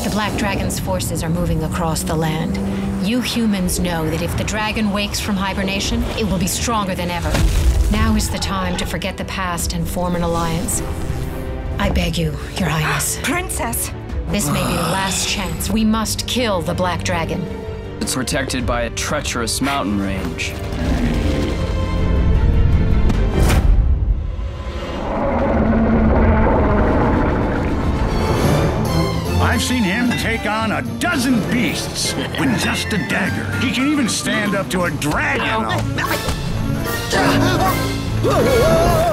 The Black Dragon's forces are moving across the land. You humans know that if the dragon wakes from hibernation, it will be stronger than ever. Now is the time to forget the past and form an alliance. I beg you, Your Highness. Princess! This may be the last chance. We must kill the Black Dragon. It's protected by a treacherous mountain range. I've seen him take on a dozen beasts with just a dagger. He can even stand up to a dragon.